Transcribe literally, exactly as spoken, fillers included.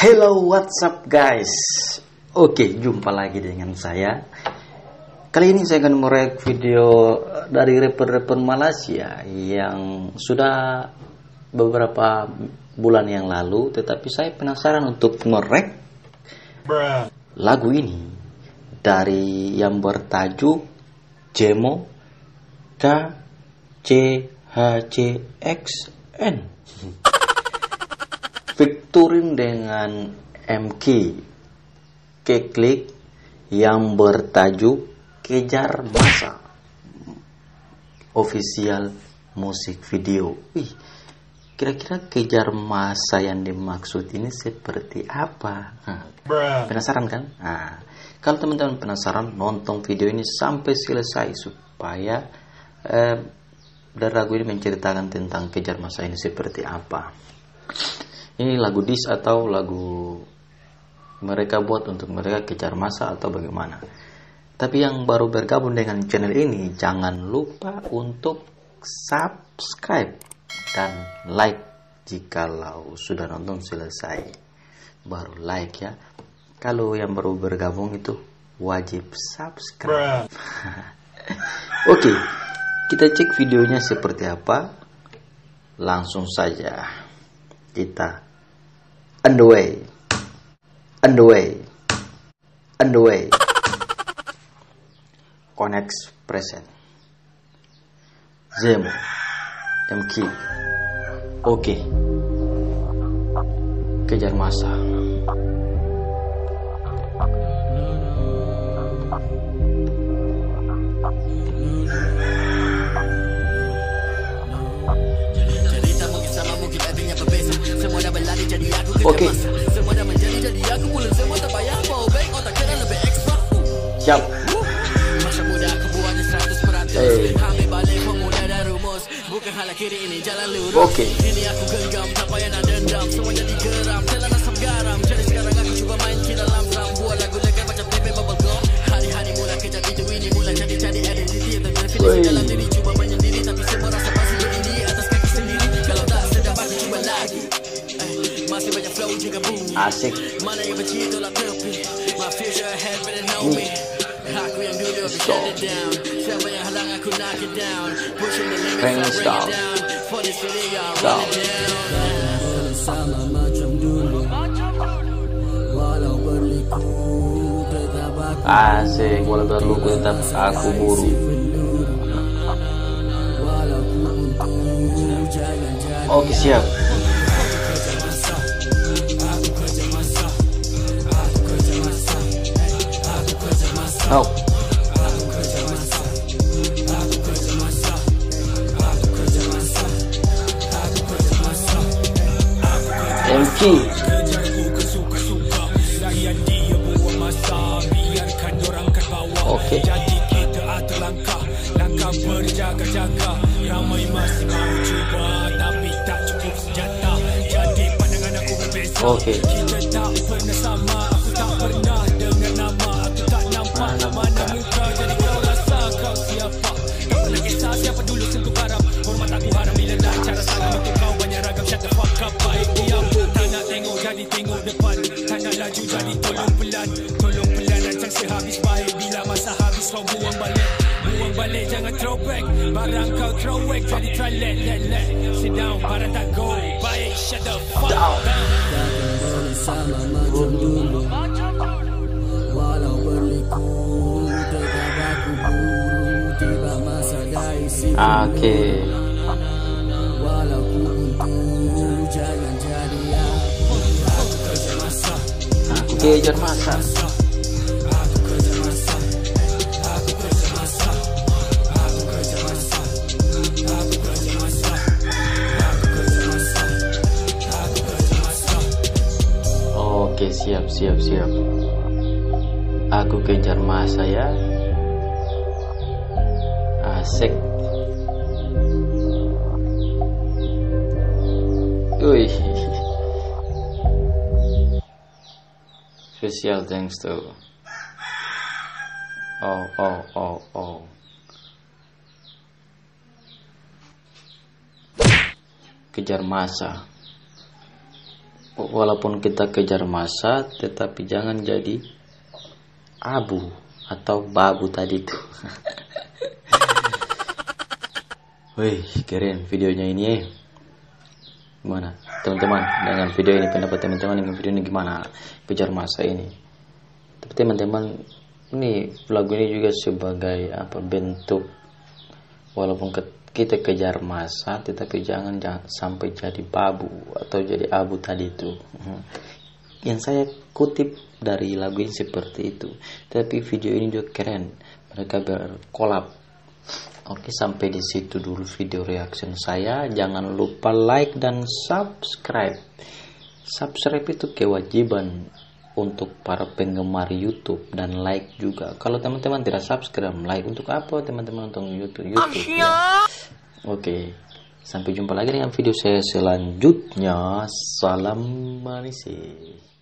Hello, what's up guys? Oke, jumpa lagi dengan saya. Kali ini saya akan merek video dari rapper-rapper Malaysia yang sudah beberapa bulan yang lalu, tetapi saya penasaran untuk merek lagu ini dari yang bertajuk Jemo K C H C X N. Featuring dengan M K Keklik yang bertajuk Kejar Masa Official Music Video. Wih, kira-kira kejar masa yang dimaksud ini seperti apa? Nah, penasaran kan? Nah, kalau teman-teman penasaran, nonton video ini sampai selesai supaya eh, dari lagu ini menceritakan tentang kejar masa ini seperti apa. Ini lagu diss atau lagu mereka buat untuk mereka kejar masa atau bagaimana. Tapi yang baru bergabung dengan channel ini, jangan lupa untuk subscribe dan like jikalau sudah nonton selesai. Baru like ya. Kalau yang baru bergabung itu wajib subscribe. Oke, kita cek videonya seperti apa. Langsung saja kita on the way, on the way, on the way. Connect present. Jemo, M K. Oke. Kejar masa. Oke. Siap. Hey. Oke. Asik. So. Pengen stop. Stop. Asik, walau berluku tetap aku buru. Oke, siap. Oh. M K. Oke. Oke. Tengok depan, tangan laju jadi tolong pelan, tolong pelan rancang sehabis baik. Bila masa habis kau buang balik, buang balik jangan throwback. Barang kau throwback jadi try let let let. Sit down, barang tak go baik, shut the fuck down. Sama macam dulu, walau berliku tetap aku buru. Tiba masa dari sini. Oke. Walau ku buntu jangan jadi aku. Kejar masa. Oke, siap, siap, siap. Aku kejar masa ya. Asik. Wih. Special thanks to oh oh oh oh kejar masa. walaupun kita kejar masa, tetapi jangan jadi abu atau babu tadi tuh. Wih, keren videonya ini eh. Gimana teman-teman dengan video ini, pendapat teman-teman dengan video ini gimana, kejar masa ini? Tapi teman-teman, ini lagu ini juga sebagai apa, bentuk walaupun kita kejar masa, tetapi jangan, jangan sampai jadi babu atau jadi abu tadi itu. Yang saya kutip dari lagu ini seperti itu. Tapi video ini juga keren, mereka berkolab. Oke, sampai di situ dulu video reaction saya. Jangan lupa like dan subscribe. Subscribe itu kewajiban untuk para penggemar YouTube, dan like juga. Kalau teman-teman tidak subscribe, like untuk apa teman-teman nonton YouTube? YouTube ya. Oke, sampai jumpa lagi dengan video saya selanjutnya. Salam manis.